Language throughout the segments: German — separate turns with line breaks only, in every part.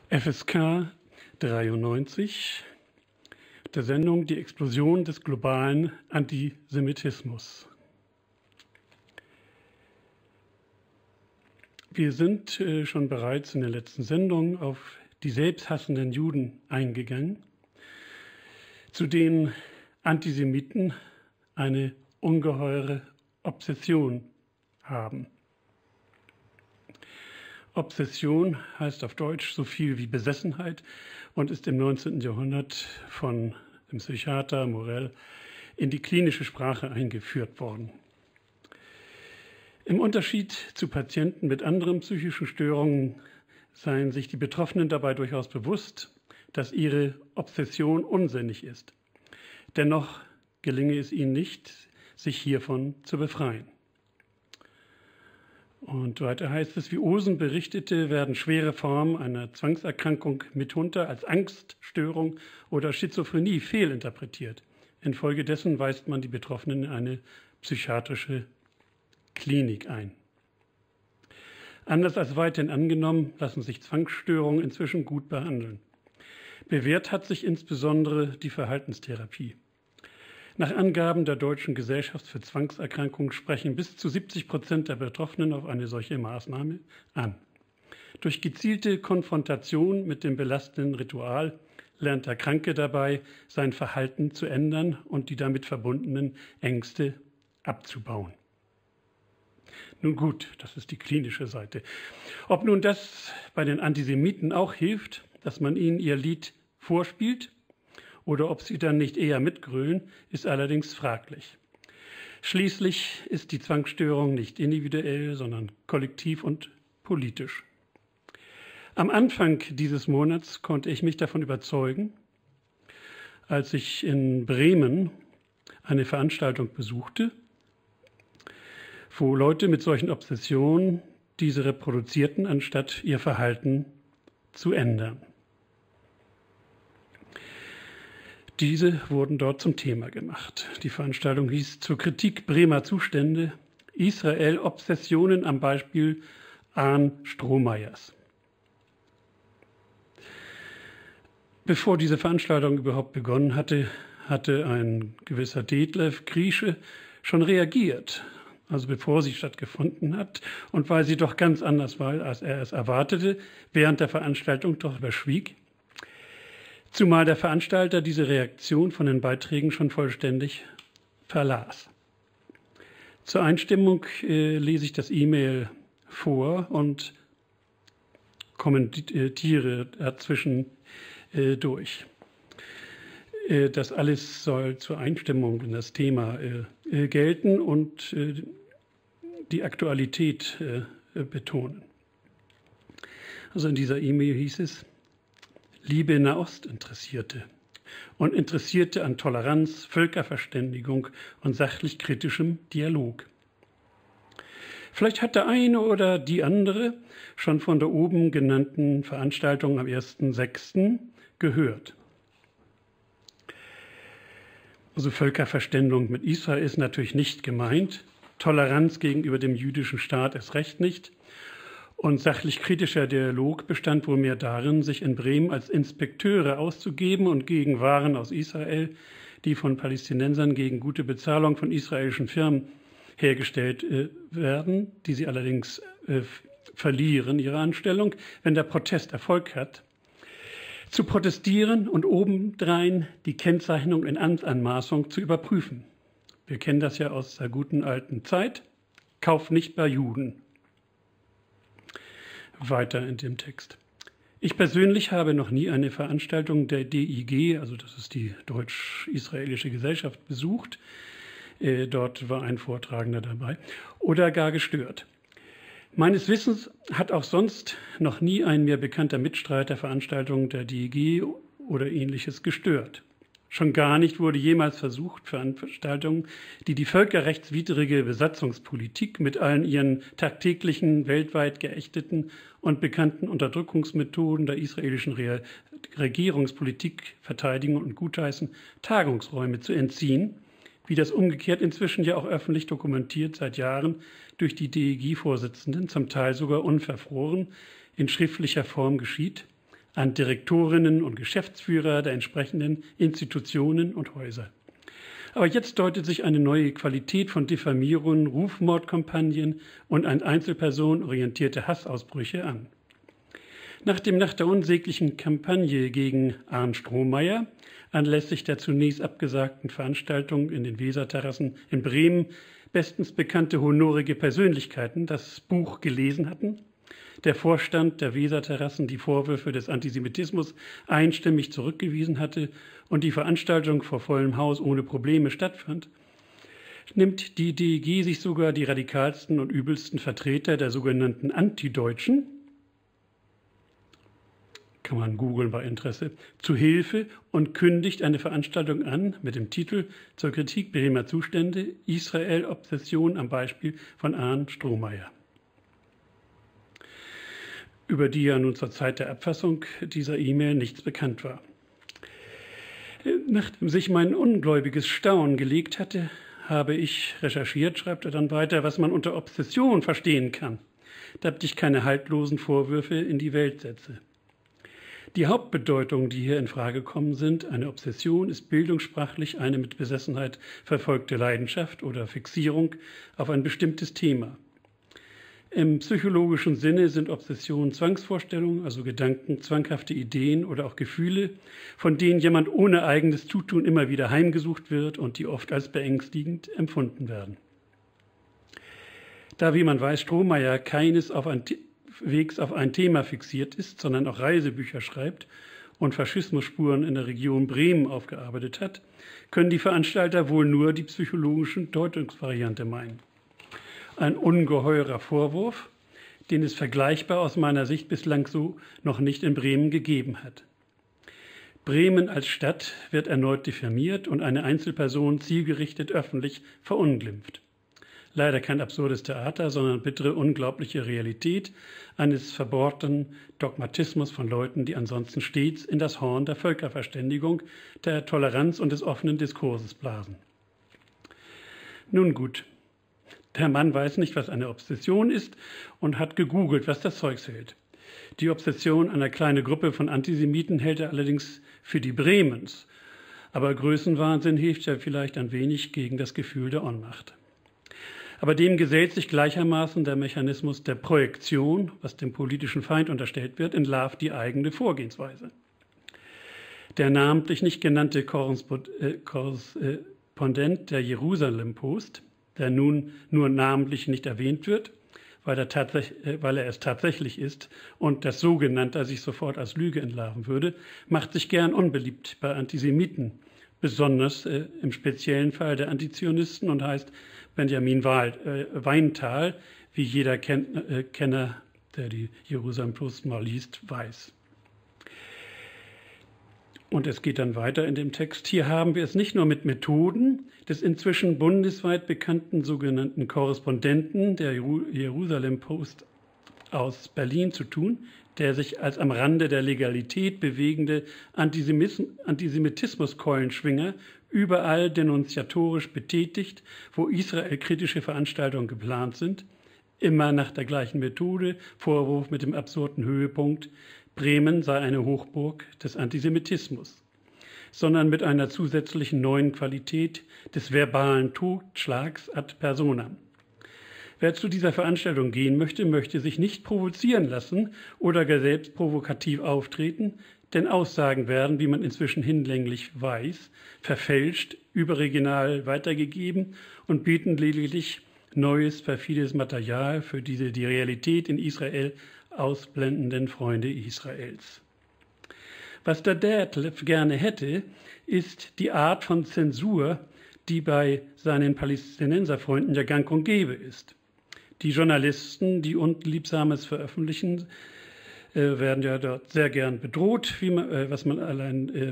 FSK 93, der Sendung Die Explosion des globalen Antisemitismus. Wir sind schon bereits in der letzten Sendung auf die selbsthassenden Juden eingegangen, zu denen Antisemiten eine ungeheure Obsession haben. Obsession heißt auf Deutsch so viel wie Besessenheit und ist im 19. Jahrhundert von dem Psychiater Morel in die klinische Sprache eingeführt worden. Im Unterschied zu Patienten mit anderen psychischen Störungen seien sich die Betroffenen dabei durchaus bewusst, dass ihre Obsession unsinnig ist. Dennoch gelinge es ihnen nicht, sich hiervon zu befreien. Und weiter heißt es, wie Osen berichtete, werden schwere Formen einer Zwangserkrankung mitunter als Angststörung oder Schizophrenie fehlinterpretiert. Infolgedessen weist man die Betroffenen in eine psychiatrische Klinik ein. Anders als weiterhin angenommen, lassen sich Zwangsstörungen inzwischen gut behandeln. Bewährt hat sich insbesondere die Verhaltenstherapie. Nach Angaben der Deutschen Gesellschaft für Zwangserkrankungen sprechen bis zu 70% der Betroffenen auf eine solche Maßnahme an. Durch gezielte Konfrontation mit dem belastenden Ritual lernt der Kranke dabei, sein Verhalten zu ändern und die damit verbundenen Ängste abzubauen. Nun gut, das ist die klinische Seite. Ob nun das bei den Antisemiten auch hilft, dass man ihnen ihr Lied vorspielt, oder ob sie dann nicht eher mitgrölen, ist allerdings fraglich. Schließlich ist die Zwangsstörung nicht individuell, sondern kollektiv und politisch. Am Anfang dieses Monats konnte ich mich davon überzeugen, als ich in Bremen eine Veranstaltung besuchte, wo Leute mit solchen Obsessionen diese reproduzierten, anstatt ihr Verhalten zu ändern. Diese wurden dort zum Thema gemacht. Die Veranstaltung hieß zur Kritik Bremer Zustände, Israel Obsessionen am Beispiel Ahn Strohmeyers. Bevor diese Veranstaltung überhaupt begonnen hatte, hatte ein gewisser Detlef Griesche schon reagiert, also bevor sie stattgefunden hat und weil sie doch ganz anders war, als er es erwartete, während der Veranstaltung doch überschwieg. Zumal der Veranstalter diese Reaktion von den Beiträgen schon vollständig verlas. Zur Einstimmung lese ich das E-Mail vor und kommentiere dazwischen durch. Das alles soll zur Einstimmung in das Thema gelten und die Aktualität betonen. Also in dieser E-Mail hieß es: Liebe Nahostinteressierte und Interessierte an Toleranz, Völkerverständigung und sachlich kritischem Dialog. Vielleicht hat der eine oder die andere schon von der oben genannten Veranstaltung am 1.6. gehört. Also Völkerverständigung mit Israel ist natürlich nicht gemeint, Toleranz gegenüber dem jüdischen Staat erst recht nicht. Und sachlich kritischer Dialog bestand wohl mehr darin, sich in Bremen als Inspekteure auszugeben und gegen Waren aus Israel, die von Palästinensern gegen gute Bezahlung von israelischen Firmen hergestellt werden, die sie allerdings verlieren, ihre Anstellung, wenn der Protest Erfolg hat, zu protestieren und obendrein die Kennzeichnung in Amtsanmaßung zu überprüfen. Wir kennen das ja aus der guten alten Zeit. Kauf nicht bei Juden. Weiter in dem Text. Ich persönlich habe noch nie eine Veranstaltung der DIG, also das ist die Deutsch-Israelische Gesellschaft, besucht. Dort war ein Vortragender dabei oder gar gestört. Meines Wissens hat auch sonst noch nie ein mir bekannter Mitstreiter Veranstaltungen der DIG oder Ähnliches gestört. Schon gar nicht wurde jemals versucht, Veranstaltungen, die die völkerrechtswidrige Besatzungspolitik mit allen ihren tagtäglichen, weltweit geächteten und bekannten Unterdrückungsmethoden der israelischen Regierungspolitik verteidigen und gutheißen, Tagungsräume zu entziehen, wie das umgekehrt inzwischen ja auch öffentlich dokumentiert seit Jahren durch die DEG-Vorsitzenden, zum Teil sogar unverfroren, in schriftlicher Form geschieht, an Direktorinnen und Geschäftsführer der entsprechenden Institutionen und Häuser. Aber jetzt deutet sich eine neue Qualität von Diffamierungen, Rufmordkampagnen und an Einzelpersonen orientierte Hassausbrüche an. Nach der unsäglichen Kampagne gegen Arndt Strohmeier, anlässlich der zunächst abgesagten Veranstaltung in den Weserterrassen in Bremen, bestens bekannte honorige Persönlichkeiten das Buch gelesen hatten, der Vorstand der Weserterrassen die Vorwürfe des Antisemitismus einstimmig zurückgewiesen hatte und die Veranstaltung vor vollem Haus ohne Probleme stattfand, nimmt die DEG sich sogar die radikalsten und übelsten Vertreter der sogenannten Antideutschen, kann man googeln bei Interesse, zu Hilfe und kündigt eine Veranstaltung an mit dem Titel zur Kritik Bremer Zustände, Israel-Obsession am Beispiel von Arndt Strohmeier, über die ja nun zur Zeit der Abfassung dieser E-Mail nichts bekannt war. Nachdem sich mein ungläubiges Staunen gelegt hatte, habe ich recherchiert, schreibt er dann weiter, was man unter Obsession verstehen kann, damit ich keine haltlosen Vorwürfe in die Welt setze. Die Hauptbedeutungen, die hier in Frage kommen, sind: Eine Obsession ist bildungssprachlich eine mit Besessenheit verfolgte Leidenschaft oder Fixierung auf ein bestimmtes Thema. Im psychologischen Sinne sind Obsessionen Zwangsvorstellungen, also Gedanken, zwanghafte Ideen oder auch Gefühle, von denen jemand ohne eigenes Zutun immer wieder heimgesucht wird und die oft als beängstigend empfunden werden. Da, wie man weiß, Strohmeier keineswegs auf ein Thema fixiert ist, sondern auch Reisebücher schreibt und Faschismusspuren in der Region Bremen aufgearbeitet hat, können die Veranstalter wohl nur die psychologische Deutungsvariante meinen. Ein ungeheurer Vorwurf, den es vergleichbar aus meiner Sicht bislang so noch nicht in Bremen gegeben hat. Bremen als Stadt wird erneut diffamiert und eine Einzelperson zielgerichtet öffentlich verunglimpft. Leider kein absurdes Theater, sondern bittere, unglaubliche Realität eines verbohrten Dogmatismus von Leuten, die ansonsten stets in das Horn der Völkerverständigung, der Toleranz und des offenen Diskurses blasen. Nun gut. Der Mann weiß nicht, was eine Obsession ist und hat gegoogelt, was das Zeug hält. Die Obsession einer kleinen Gruppe von Antisemiten hält er allerdings für die Bremens. Aber Größenwahnsinn hilft ja vielleicht ein wenig gegen das Gefühl der Ohnmacht. Aber dem gesellt sich gleichermaßen der Mechanismus der Projektion, was dem politischen Feind unterstellt wird, entlarvt die eigene Vorgehensweise. Der namentlich nicht genannte Korrespondent der Jerusalem Post, der nun nur namentlich nicht erwähnt wird, weil er es tatsächlich ist und das Sogenannte sich sofort als Lüge entlarven würde, macht sich gern unbeliebt bei Antisemiten, besonders im speziellen Fall der Antizionisten, und heißt Benjamin Weinthal, wie jeder Kenner, der die Jerusalem Post mal liest, weiß. Und es geht dann weiter in dem Text. Hier haben wir es nicht nur mit Methoden des inzwischen bundesweit bekannten sogenannten Korrespondenten der Jerusalem Post aus Berlin zu tun, der sich als am Rande der Legalität bewegende Antisemitismus-Keulenschwinger überall denunziatorisch betätigt, wo israelkritische Veranstaltungen geplant sind, immer nach der gleichen Methode, Vorwurf mit dem absurden Höhepunkt, Bremen sei eine Hochburg des Antisemitismus, sondern mit einer zusätzlichen neuen Qualität des verbalen Totschlags ad personam. Wer zu dieser Veranstaltung gehen möchte, möchte sich nicht provozieren lassen oder gar selbst provokativ auftreten, denn Aussagen werden, wie man inzwischen hinlänglich weiß, verfälscht, überregional weitergegeben und bieten lediglich neues, perfides Material für diese die Realität in Israel ausblendenden Freunde Israels. Was der Detlef gerne hätte, ist die Art von Zensur, die bei seinen Palästinenserfreunden ja gang und gäbe ist. Die Journalisten, die Unliebsames veröffentlichen, werden ja dort sehr gern bedroht, was man allein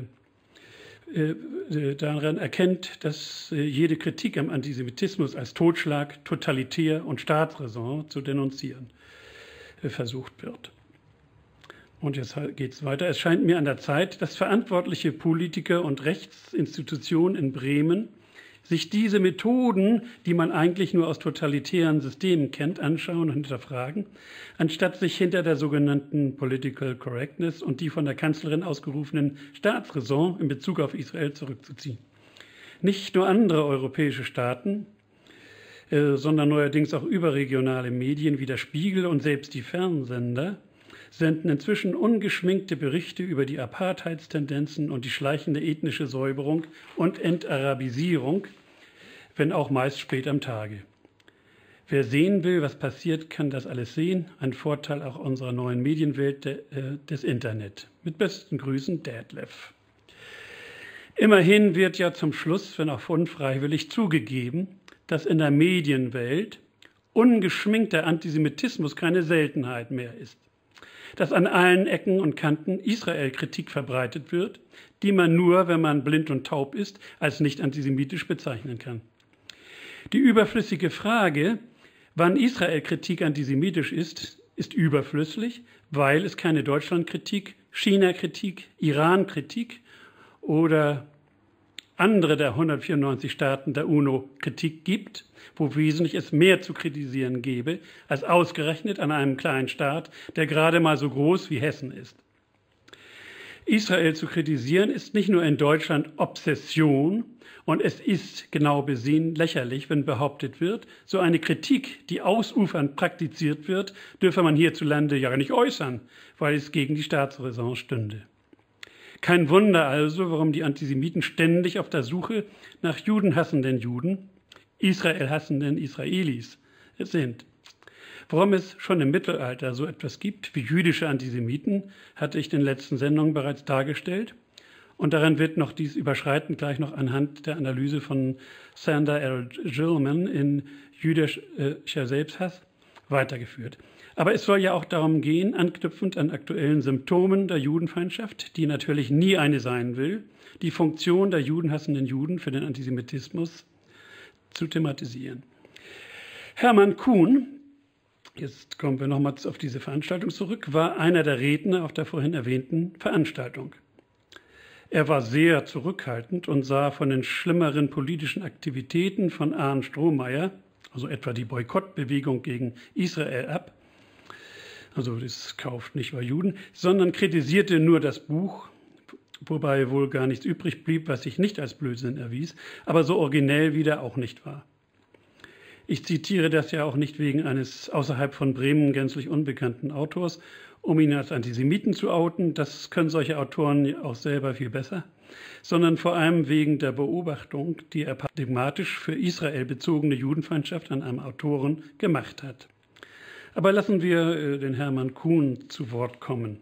daran erkennt, dass jede Kritik am Antisemitismus als Totschlag, totalitär und Staatsräson zu denunzieren versucht wird. Und jetzt geht es weiter. Es scheint mir an der Zeit, dass verantwortliche Politiker und Rechtsinstitutionen in Bremen sich diese Methoden, die man eigentlich nur aus totalitären Systemen kennt, anschauen und hinterfragen, anstatt sich hinter der sogenannten Political Correctness und die von der Kanzlerin ausgerufenen Staatsräson in Bezug auf Israel zurückzuziehen. Nicht nur andere europäische Staaten, sondern neuerdings auch überregionale Medien wie der Spiegel und selbst die Fernsender senden inzwischen ungeschminkte Berichte über die Apartheidstendenzen und die schleichende ethnische Säuberung und Entarabisierung, wenn auch meist spät am Tage. Wer sehen will, was passiert, kann das alles sehen. Ein Vorteil auch unserer neuen Medienwelt des Internet. Mit besten Grüßen, Detlef. Immerhin wird ja zum Schluss, wenn auch unfreiwillig, zugegeben, dass in der Medienwelt ungeschminkter Antisemitismus keine Seltenheit mehr ist. Dass an allen Ecken und Kanten Israel-Kritik verbreitet wird, die man nur, wenn man blind und taub ist, als nicht antisemitisch bezeichnen kann. Die überflüssige Frage, wann Israel-Kritik antisemitisch ist, ist überflüssig, weil es keine Deutschland-Kritik, China-Kritik, Iran-Kritik oder andere der 194 Staaten der UNO Kritik gibt, wo wesentlich es mehr zu kritisieren gäbe, als ausgerechnet an einem kleinen Staat, der gerade mal so groß wie Hessen ist. Israel zu kritisieren ist nicht nur in Deutschland Obsession und es ist genau besehen lächerlich, wenn behauptet wird, so eine Kritik, die ausufernd praktiziert wird, dürfe man hierzulande ja nicht äußern, weil es gegen die Staatsräson stünde. Kein Wunder also, warum die Antisemiten ständig auf der Suche nach judenhassenden Juden, israelhassenden Israelis sind. Warum es schon im Mittelalter so etwas gibt wie jüdische Antisemiten, hatte ich in den letzten Sendungen bereits dargestellt. Und daran wird noch dies überschreitend gleich noch anhand der Analyse von Sander L. Gilman in Jüdischer Selbsthass weitergeführt. Aber es soll ja auch darum gehen, anknüpfend an aktuellen Symptomen der Judenfeindschaft, die natürlich nie eine sein will, die Funktion der judenhassenden Juden für den Antisemitismus zu thematisieren. Hermann Kuhn, jetzt kommen wir nochmals auf diese Veranstaltung zurück, war einer der Redner auf der vorhin erwähnten Veranstaltung. Er war sehr zurückhaltend und sah von den schlimmeren politischen Aktivitäten von Arndt Strohmeier, also etwa die Boykottbewegung gegen Israel, ab. Also das kauft nicht bei Juden, sondern kritisierte nur das Buch, wobei wohl gar nichts übrig blieb, was sich nicht als Blödsinn erwies, aber so originell wieder auch nicht war. Ich zitiere das ja auch nicht wegen eines außerhalb von Bremen gänzlich unbekannten Autors, um ihn als Antisemiten zu outen, das können solche Autoren auch selber viel besser, sondern vor allem wegen der Beobachtung, die er paradigmatisch für Israel bezogene Judenfeindschaft an einem Autoren gemacht hat. Aber lassen wir den Hermann Kuhn zu Wort kommen.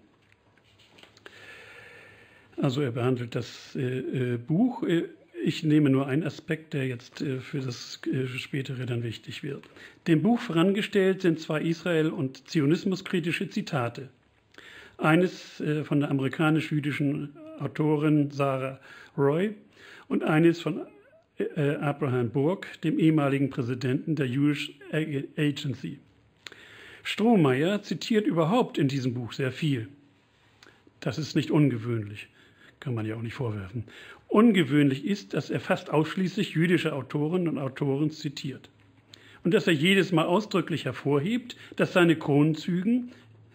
Also er behandelt das Buch. Ich nehme nur einen Aspekt, der jetzt für das Spätere dann wichtig wird. Dem Buch vorangestellt sind zwei Israel- und zionismuskritische Zitate. Eines von der amerikanisch-jüdischen Autorin Sarah Roy und eines von Abraham Burg, dem ehemaligen Präsidenten der Jewish Agency. Strohmeier zitiert überhaupt in diesem Buch sehr viel. Das ist nicht ungewöhnlich, kann man ja auch nicht vorwerfen. Ungewöhnlich ist, dass er fast ausschließlich jüdische Autorinnen und Autoren zitiert. Und dass er jedes Mal ausdrücklich hervorhebt, dass seine Kronzeugen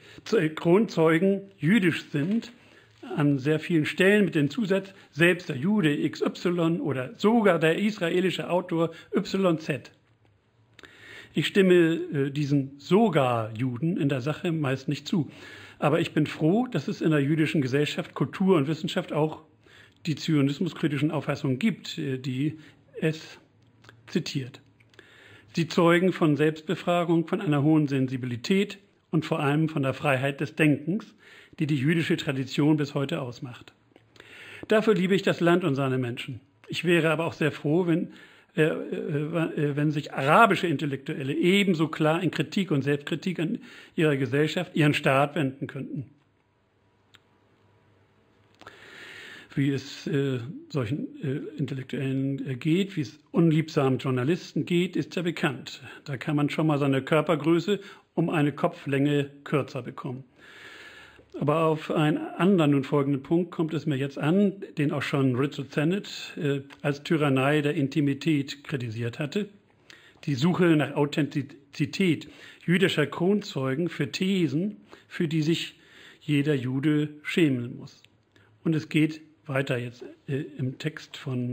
jüdisch sind, an sehr vielen Stellen mit dem Zusatz, selbst der Jude XY oder sogar der israelische Autor YZ. Ich stimme diesen sogar Juden in der Sache meist nicht zu. Aber ich bin froh, dass es in der jüdischen Gesellschaft, Kultur und Wissenschaft auch die zionismuskritischen Auffassungen gibt, die es zitiert. Sie zeugen von Selbstbefragung, von einer hohen Sensibilität und vor allem von der Freiheit des Denkens, die die jüdische Tradition bis heute ausmacht. Dafür liebe ich das Land und seine Menschen. Ich wäre aber auch sehr froh, wenn sich arabische Intellektuelle ebenso klar in Kritik und Selbstkritik an ihrer Gesellschaft, ihren Staat wenden könnten. Wie es solchen Intellektuellen geht, wie es unliebsamen Journalisten geht, ist ja bekannt. Da kann man schon mal seine Körpergröße um eine Kopflänge kürzer bekommen. Aber auf einen anderen nun folgenden Punkt kommt es mir jetzt an, den auch schon Richard Sennett als Tyrannei der Intimität kritisiert hatte. Die Suche nach Authentizität jüdischer Kronzeugen für Thesen, für die sich jeder Jude schämen muss. Und es geht weiter jetzt im Text von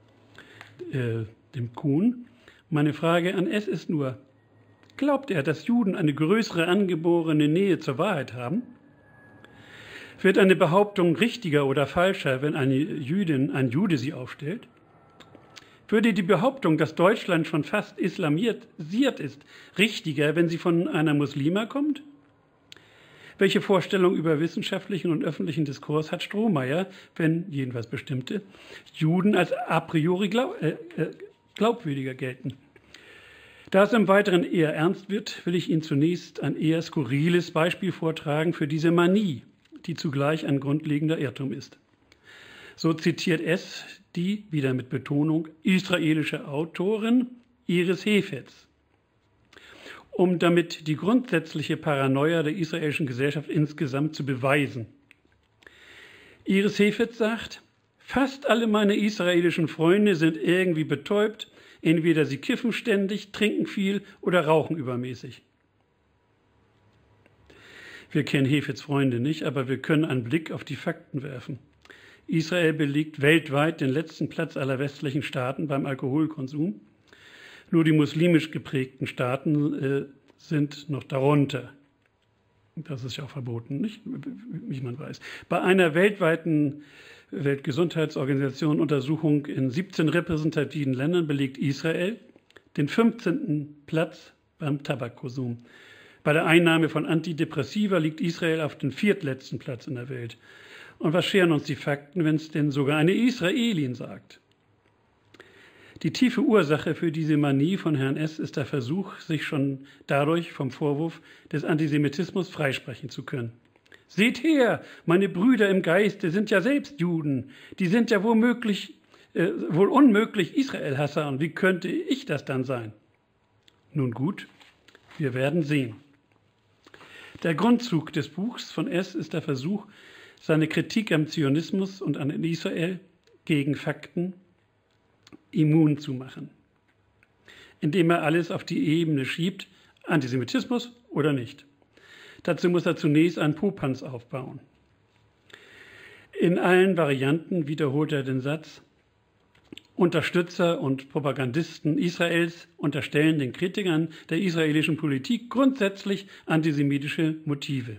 dem Kuhn. Meine Frage an S ist nur, glaubt er, dass Juden eine größere angeborene Nähe zur Wahrheit haben? Wird eine Behauptung richtiger oder falscher, wenn eine Jüdin, ein Jude sie aufstellt? Würde die Behauptung, dass Deutschland schon fast islamisiert ist, richtiger, wenn sie von einer Muslima kommt? Welche Vorstellung über wissenschaftlichen und öffentlichen Diskurs hat Strohmeier, wenn, jedenfalls bestimmte, Juden als a priori glaubwürdiger gelten? Da es im Weiteren eher ernst wird, will ich Ihnen zunächst ein eher skurriles Beispiel vortragen für diese Manie, die zugleich ein grundlegender Irrtum ist. So zitiert es die, wieder mit Betonung, israelische Autorin Iris Hefetz, um damit die grundsätzliche Paranoia der israelischen Gesellschaft insgesamt zu beweisen. Iris Hefetz sagt, fast alle meine israelischen Freunde sind irgendwie betäubt, entweder sie kiffen ständig, trinken viel oder rauchen übermäßig. Wir kennen Hefetz Freunde nicht, aber wir können einen Blick auf die Fakten werfen. Israel belegt weltweit den letzten Platz aller westlichen Staaten beim Alkoholkonsum. Nur die muslimisch geprägten Staaten sind noch darunter. Das ist ja auch verboten, nicht? Wie man weiß. Bei einer weltweiten Weltgesundheitsorganisation Untersuchung in 17 repräsentativen Ländern belegt Israel den 15. Platz beim Tabakkonsum. Bei der Einnahme von Antidepressiva liegt Israel auf dem 4. letzten Platz in der Welt. Und was scheren uns die Fakten, wenn es denn sogar eine Israelin sagt? Die tiefe Ursache für diese Manie von Herrn S. ist der Versuch, sich schon dadurch vom Vorwurf des Antisemitismus freisprechen zu können. Seht her, meine Brüder im Geiste sind ja selbst Juden. Die sind ja wohl unmöglich Israel-Hasser. Und wie könnte ich das dann sein? Nun gut, wir werden sehen. Der Grundzug des Buchs von S. ist der Versuch, seine Kritik am Zionismus und an Israel gegen Fakten immun zu machen, indem er alles auf die Ebene schiebt, Antisemitismus oder nicht. Dazu muss er zunächst einen Popanz aufbauen. In allen Varianten wiederholt er den Satz, Unterstützer und Propagandisten Israels unterstellen den Kritikern der israelischen Politik grundsätzlich antisemitische Motive.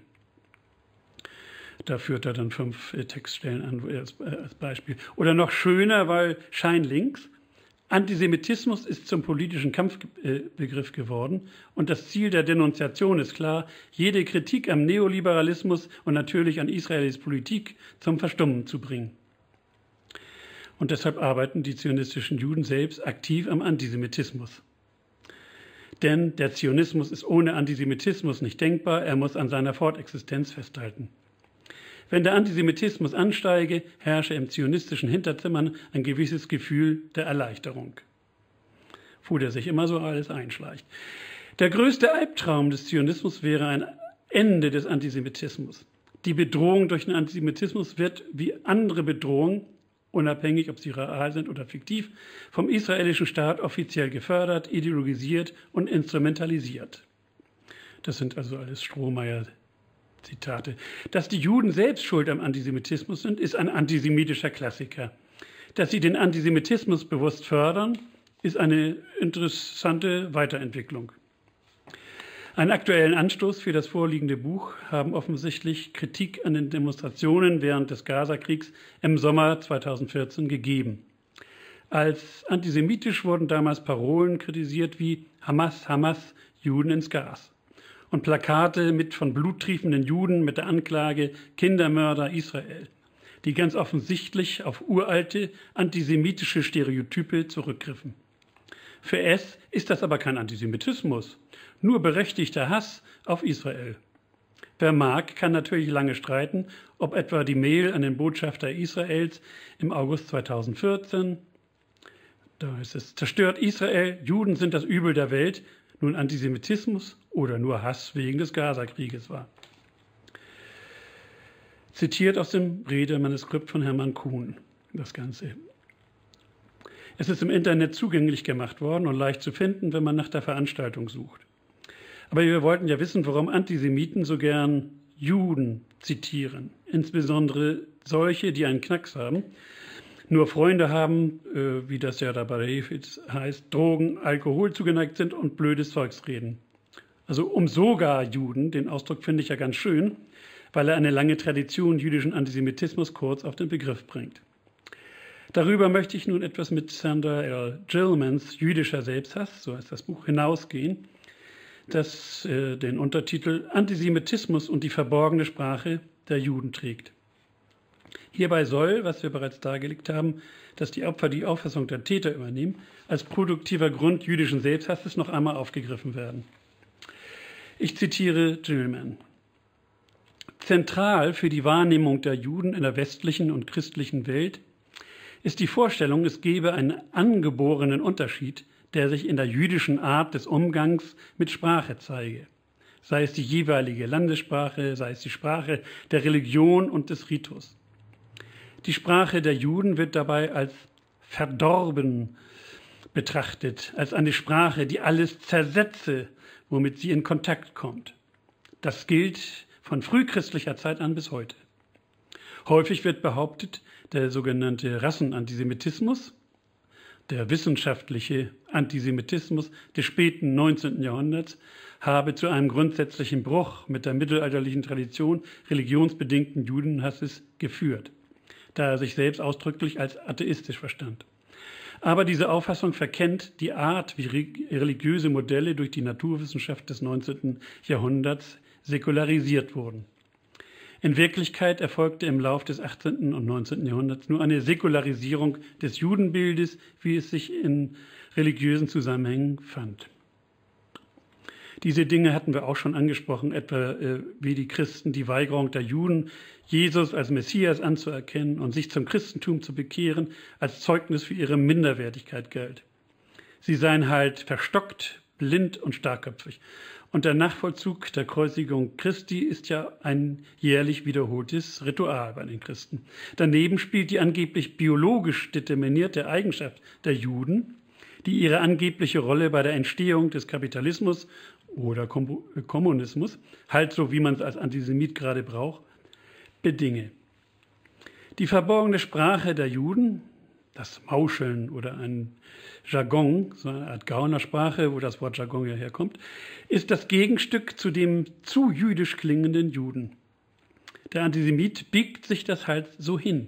Da führt er dann 5 Textstellen an als Beispiel. Oder noch schöner, weil scheinlinks, Antisemitismus ist zum politischen Kampfbegriff geworden und das Ziel der Denunziation ist klar, jede Kritik am Neoliberalismus und natürlich an Israels Politik zum Verstummen zu bringen. Und deshalb arbeiten die zionistischen Juden selbst aktiv am Antisemitismus. Denn der Zionismus ist ohne Antisemitismus nicht denkbar, er muss an seiner Fortexistenz festhalten. Wenn der Antisemitismus ansteige, herrsche im zionistischen Hinterzimmern ein gewisses Gefühl der Erleichterung, wo der sich immer so alles einschleicht. Der größte Albtraum des Zionismus wäre ein Ende des Antisemitismus. Die Bedrohung durch den Antisemitismus wird wie andere Bedrohungen, unabhängig ob sie real sind oder fiktiv, vom israelischen Staat offiziell gefördert, ideologisiert und instrumentalisiert. Das sind also alles Strohmeier-Zitate. Dass die Juden selbst schuld am Antisemitismus sind, ist ein antisemitischer Klassiker. Dass sie den Antisemitismus bewusst fördern, ist eine interessante Weiterentwicklung. Einen aktuellen Anstoß für das vorliegende Buch haben offensichtlich Kritik an den Demonstrationen während des Gazakriegs im Sommer 2014 gegeben. Als antisemitisch wurden damals Parolen kritisiert wie Hamas, Hamas, Juden ins Gas und Plakate mit von bluttriefenden Juden mit der Anklage Kindermörder Israel, die ganz offensichtlich auf uralte antisemitische Stereotype zurückgriffen. Für S ist das aber kein Antisemitismus, nur berechtigter Hass auf Israel. Wer mag, kann natürlich lange streiten, ob etwa die Mail an den Botschafter Israels im August 2014, da heißt es, zerstört Israel, Juden sind das Übel der Welt, nun Antisemitismus oder nur Hass wegen des Gazakrieges war. Zitiert aus dem Redemanuskript von Hermann Kuhn, das Ganze. Es ist im Internet zugänglich gemacht worden und leicht zu finden, wenn man nach der Veranstaltung sucht. Aber wir wollten ja wissen, warum Antisemiten so gern Juden zitieren, insbesondere solche, die einen Knacks haben, nur Freunde haben, wie das ja dabei heißt, Drogen, Alkohol zugeneigt sind und blödes Zeugs reden. Also um sogar Juden, den Ausdruck finde ich ja ganz schön, weil er eine lange Tradition jüdischen Antisemitismus kurz auf den Begriff bringt. Darüber möchte ich nun etwas mit Sandra L. Gilmans Jüdischer Selbsthass, so heißt das Buch, hinausgehen, das den Untertitel Antisemitismus und die verborgene Sprache der Juden trägt. Hierbei soll, was wir bereits dargelegt haben, dass die Opfer die Auffassung der Täter übernehmen, als produktiver Grund jüdischen Selbsthasses noch einmal aufgegriffen werden. Ich zitiere Gilman. Zentral für die Wahrnehmung der Juden in der westlichen und christlichen Welt ist die Vorstellung, es gebe einen angeborenen Unterschied, der sich in der jüdischen Art des Umgangs mit Sprache zeige. Sei es die jeweilige Landessprache, sei es die Sprache der Religion und des Ritus. Die Sprache der Juden wird dabei als verdorben betrachtet, als eine Sprache, die alles zersetze, womit sie in Kontakt kommt. Das gilt von frühchristlicher Zeit an bis heute. Häufig wird behauptet, der sogenannte Rassenantisemitismus, der wissenschaftliche Antisemitismus des späten 19. Jahrhunderts, habe zu einem grundsätzlichen Bruch mit der mittelalterlichen Tradition religionsbedingten Judenhasses geführt, da er sich selbst ausdrücklich als atheistisch verstand. Aber diese Auffassung verkennt die Art, wie religiöse Modelle durch die Naturwissenschaft des 19. Jahrhunderts säkularisiert wurden. In Wirklichkeit erfolgte im Lauf des 18. und 19. Jahrhunderts nur eine Säkularisierung des Judenbildes, wie es sich in religiösen Zusammenhängen fand. Diese Dinge hatten wir auch schon angesprochen, etwa wie die Christen die Weigerung der Juden, Jesus als Messias anzuerkennen und sich zum Christentum zu bekehren, als Zeugnis für ihre Minderwertigkeit galt. Sie seien halt verstockt, blind und starkköpfig. Und der Nachvollzug der Kreuzigung Christi ist ja ein jährlich wiederholtes Ritual bei den Christen. Daneben spielt die angeblich biologisch determinierte Eigenschaft der Juden, die ihre angebliche Rolle bei der Entstehung des Kapitalismus oder Kommunismus, halt so wie man es als Antisemit gerade braucht, bedinge. Die verborgene Sprache der Juden, das Mauscheln oder ein Jargon, so eine Art Gaunersprache, wo das Wort Jargon ja herkommt, ist das Gegenstück zu dem zu jüdisch klingenden Juden. Der Antisemit biegt sich das halt so hin.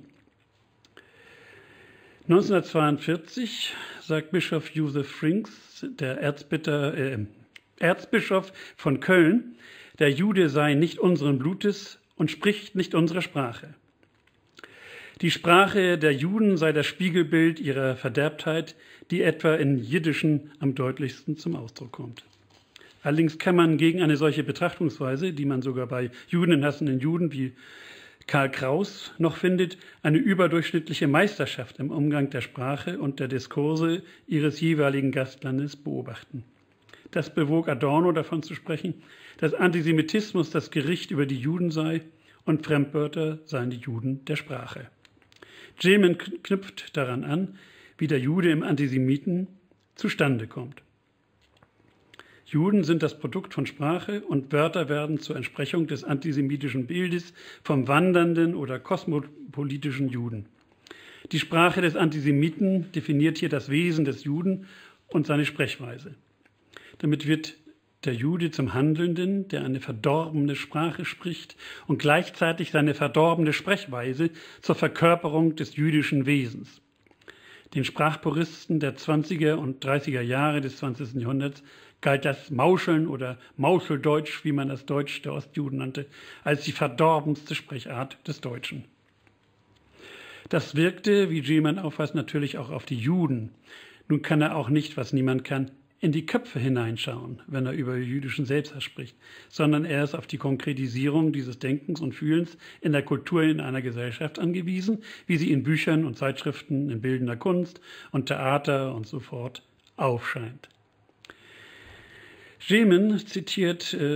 1942 sagt Bischof Joseph Frings, der Erzbischof von Köln, der Jude sei nicht unseren Blutes und spricht nicht unsere Sprache. Die Sprache der Juden sei das Spiegelbild ihrer Verderbtheit, die etwa in Jiddischen am deutlichsten zum Ausdruck kommt. Allerdings kann man gegen eine solche Betrachtungsweise, die man sogar bei judenhassenden Juden wie Karl Kraus noch findet, eine überdurchschnittliche Meisterschaft im Umgang der Sprache und der Diskurse ihres jeweiligen Gastlandes beobachten. Das bewog Adorno davon zu sprechen, dass Antisemitismus das Gericht über die Juden sei und Fremdwörter seien die Juden der Sprache. Gilman knüpft daran an, wie der Jude im Antisemiten zustande kommt. Juden sind das Produkt von Sprache und Wörter werden zur Entsprechung des antisemitischen Bildes vom wandernden oder kosmopolitischen Juden. Die Sprache des Antisemiten definiert hier das Wesen des Juden und seine Sprechweise. Damit wird der Jude zum Handelnden, der eine verdorbene Sprache spricht und gleichzeitig seine verdorbene Sprechweise zur Verkörperung des jüdischen Wesens. Den Sprachpuristen der 20er und 30er Jahre des 20. Jahrhunderts galt das Mauscheln oder Mauscheldeutsch, wie man das Deutsch der Ostjuden nannte, als die verdorbenste Sprechart des Deutschen. Das wirkte, wie Gilman auffasst, natürlich auch auf die Juden. Nun kann er auch nicht, was niemand kann, in die Köpfe hineinschauen, wenn er über jüdischen Selbsthass spricht, sondern er ist auf die Konkretisierung dieses Denkens und Fühlens in der Kultur in einer Gesellschaft angewiesen, wie sie in Büchern und Zeitschriften, in bildender Kunst und Theater und so fort aufscheint. Gilman zitiert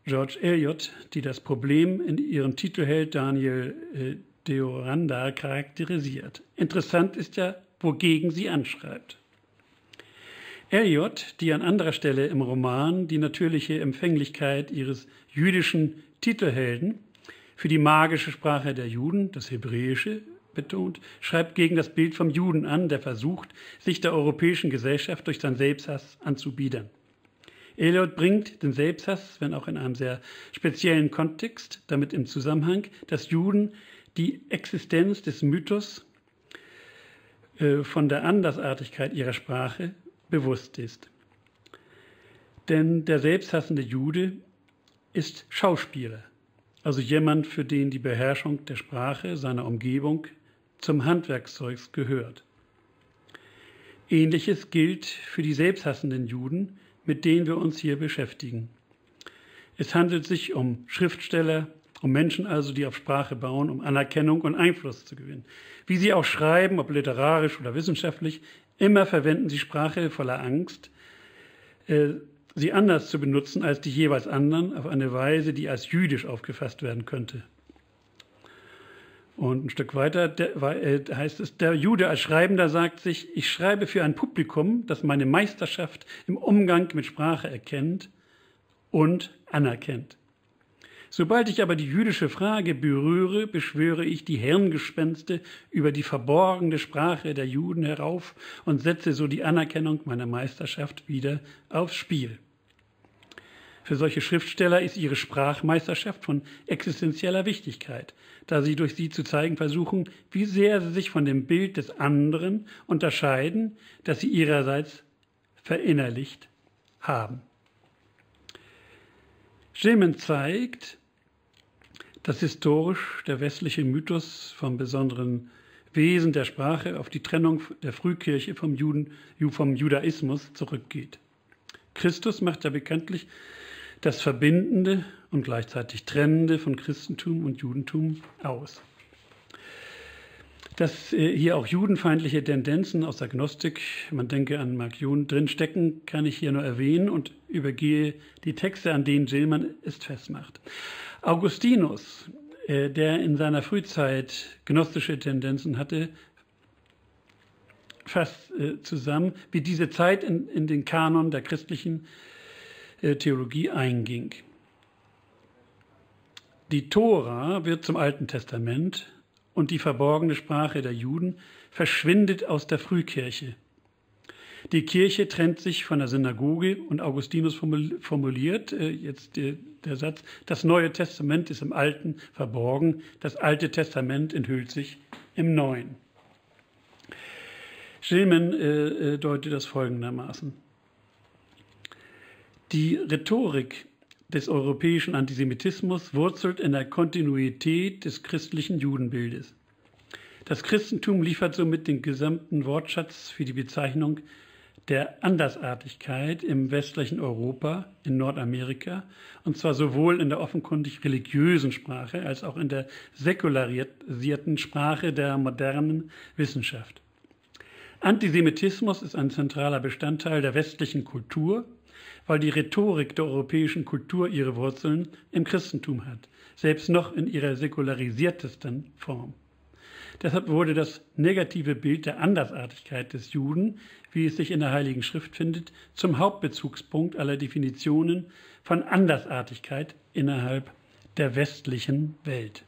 George Eliot, die das Problem in ihrem Titelheld Daniel Deoranda charakterisiert. Interessant ist ja, wogegen sie anschreibt. Eliot, die an anderer Stelle im Roman die natürliche Empfänglichkeit ihres jüdischen Titelhelden für die magische Sprache der Juden, das Hebräische, betont, schreibt gegen das Bild vom Juden an, der versucht, sich der europäischen Gesellschaft durch seinen Selbsthass anzubiedern. Eliot bringt den Selbsthass, wenn auch in einem sehr speziellen Kontext, damit im Zusammenhang, dass Juden die Existenz des Mythos von der Andersartigkeit ihrer Sprache bewusst ist. Denn der selbsthassende Jude ist Schauspieler, also jemand, für den die Beherrschung der Sprache seiner Umgebung zum Handwerkszeug gehört. Ähnliches gilt für die selbsthassenden Juden, mit denen wir uns hier beschäftigen. Es handelt sich um Schriftsteller, um Menschen also, die auf Sprache bauen, um Anerkennung und Einfluss zu gewinnen. Wie sie auch schreiben, ob literarisch oder wissenschaftlich, immer verwenden sie Sprache voller Angst, sie anders zu benutzen als die jeweils anderen, auf eine Weise, die als jüdisch aufgefasst werden könnte. Und ein Stück weiter heißt es, der Jude als Schreibender sagt sich, ich schreibe für ein Publikum, das meine Meisterschaft im Umgang mit Sprache erkennt und anerkennt. Sobald ich aber die jüdische Frage berühre, beschwöre ich die Hirngespenste über die verborgene Sprache der Juden herauf und setze so die Anerkennung meiner Meisterschaft wieder aufs Spiel. Für solche Schriftsteller ist ihre Sprachmeisterschaft von existenzieller Wichtigkeit, da sie durch sie zu zeigen versuchen, wie sehr sie sich von dem Bild des anderen unterscheiden, das sie ihrerseits verinnerlicht haben. Gilman zeigt, dass historisch der westliche Mythos vom besonderen Wesen der Sprache auf die Trennung der Frühkirche vom Judaismus zurückgeht. Christus macht ja bekanntlich das Verbindende und gleichzeitig Trennende von Christentum und Judentum aus. Dass hier auch judenfeindliche Tendenzen aus der Gnostik, man denke an Mark Jun, drinstecken, kann ich hier nur erwähnen und übergehe die Texte, an denen Gilman es festmacht. Augustinus, der in seiner Frühzeit gnostische Tendenzen hatte, fasst zusammen, wie diese Zeit in den Kanon der christlichen Theologie einging. Die Tora wird zum Alten Testament und die verborgene Sprache der Juden verschwindet aus der Frühkirche. Die Kirche trennt sich von der Synagoge und Augustinus formuliert jetzt der Satz, das Neue Testament ist im Alten verborgen, das Alte Testament enthüllt sich im Neuen. Gilman deutet das folgendermaßen. Die Rhetorik des europäischen Antisemitismus wurzelt in der Kontinuität des christlichen Judenbildes. Das Christentum liefert somit den gesamten Wortschatz für die Bezeichnung der Andersartigkeit im westlichen Europa, in Nordamerika, und zwar sowohl in der offenkundig religiösen Sprache als auch in der säkularisierten Sprache der modernen Wissenschaft. Antisemitismus ist ein zentraler Bestandteil der westlichen Kultur, weil die Rhetorik der europäischen Kultur ihre Wurzeln im Christentum hat, selbst noch in ihrer säkularisiertesten Form. Deshalb wurde das negative Bild der Andersartigkeit des Juden, wie es sich in der Heiligen Schrift findet, zum Hauptbezugspunkt aller Definitionen von Andersartigkeit innerhalb der westlichen Welt.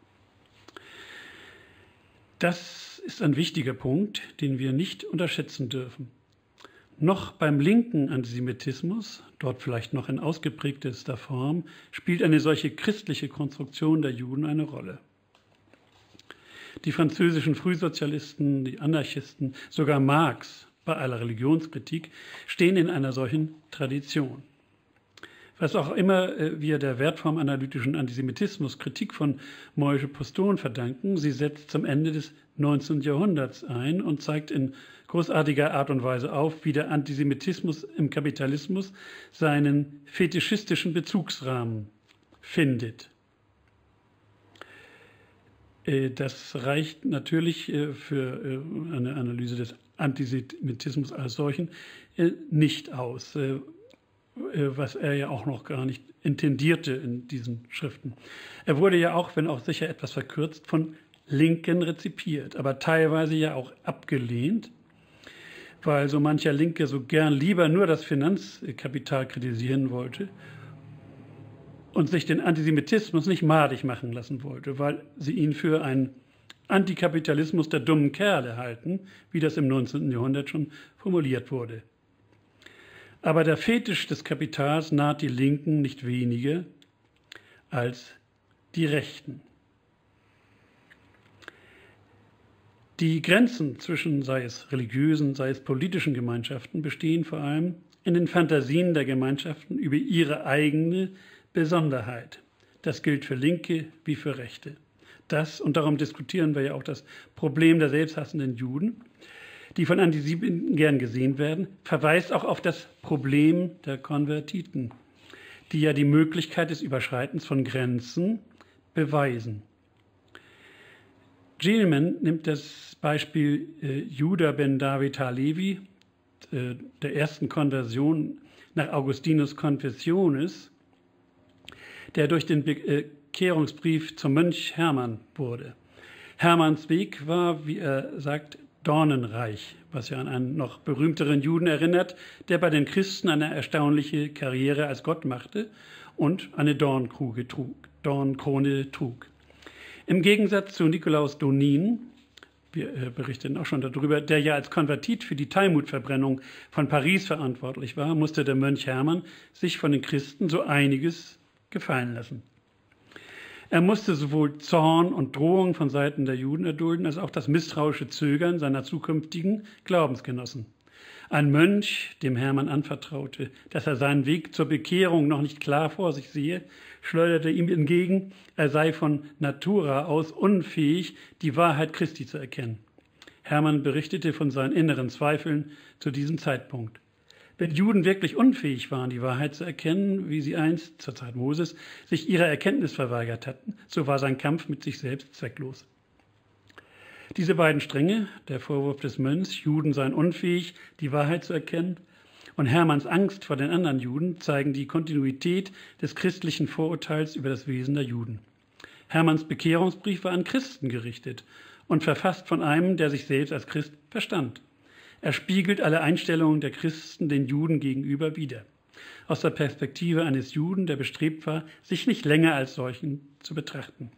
Das ist ein wichtiger Punkt, den wir nicht unterschätzen dürfen. Noch beim linken Antisemitismus, dort vielleicht noch in ausgeprägtester Form, spielt eine solche christliche Konstruktion der Juden eine Rolle. Die französischen Frühsozialisten, die Anarchisten, sogar Marx bei aller Religionskritik stehen in einer solchen Tradition. Was auch immer wir der wertformanalytischen Antisemitismus Kritik von Moïse Poston verdanken, sie setzt zum Ende des 19. Jahrhunderts ein und zeigt in großartiger Art und Weise auf, wie der Antisemitismus im Kapitalismus seinen fetischistischen Bezugsrahmen findet. Das reicht natürlich für eine Analyse des Antisemitismus als solchen nicht aus. was er ja auch noch gar nicht intendierte in diesen Schriften. Er wurde ja auch, wenn auch sicher etwas verkürzt, von Linken rezipiert, aber teilweise ja auch abgelehnt, weil so mancher Linke so gern lieber nur das Finanzkapital kritisieren wollte und sich den Antisemitismus nicht madig machen lassen wollte, weil sie ihn für einen Antikapitalismus der dummen Kerle halten, wie das im 19. Jahrhundert schon formuliert wurde. Aber der Fetisch des Kapitals naht die Linken nicht weniger als die Rechten. Die Grenzen zwischen, sei es religiösen, sei es politischen Gemeinschaften, bestehen vor allem in den Fantasien der Gemeinschaften über ihre eigene Besonderheit. Das gilt für Linke wie für Rechte. Das, und darum diskutieren wir ja auch das Problem der selbsthassenden Juden, die von Antisemiten gern gesehen werden, verweist auch auf das Problem der Konvertiten, die ja die Möglichkeit des Überschreitens von Grenzen beweisen. Gilman nimmt das Beispiel Judah ben David Halevi, der ersten Konversion nach Augustinus Confessionis, der durch den Bekehrungsbrief zum Mönch Hermann wurde. Hermanns Weg war, wie er sagt, dornenreich, was ja an einen noch berühmteren Juden erinnert, der bei den Christen eine erstaunliche Karriere als Gott machte und eine Dornkrone trug. Im Gegensatz zu Nikolaus Donin, wir berichteten auch schon darüber, der ja als Konvertit für die Talmudverbrennung von Paris verantwortlich war, musste der Mönch Hermann sich von den Christen so einiges gefallen lassen. Er musste sowohl Zorn und Drohung von Seiten der Juden erdulden, als auch das misstrauische Zögern seiner zukünftigen Glaubensgenossen. Ein Mönch, dem Hermann anvertraute, dass er seinen Weg zur Bekehrung noch nicht klar vor sich sehe, schleuderte ihm entgegen, er sei von Natura aus unfähig, die Wahrheit Christi zu erkennen. Hermann berichtete von seinen inneren Zweifeln zu diesem Zeitpunkt. Wenn Juden wirklich unfähig waren, die Wahrheit zu erkennen, wie sie einst, zur Zeit Moses, sich ihrer Erkenntnis verweigert hatten, so war sein Kampf mit sich selbst zwecklos. Diese beiden Stränge, der Vorwurf des Mönchs, Juden seien unfähig, die Wahrheit zu erkennen, und Hermanns Angst vor den anderen Juden, zeigen die Kontinuität des christlichen Vorurteils über das Wesen der Juden. Hermanns Bekehrungsbrief war an Christen gerichtet und verfasst von einem, der sich selbst als Christ verstand. Er spiegelt alle Einstellungen der Christen den Juden gegenüber wider. Aus der Perspektive eines Juden, der bestrebt war, sich nicht länger als solchen zu betrachten.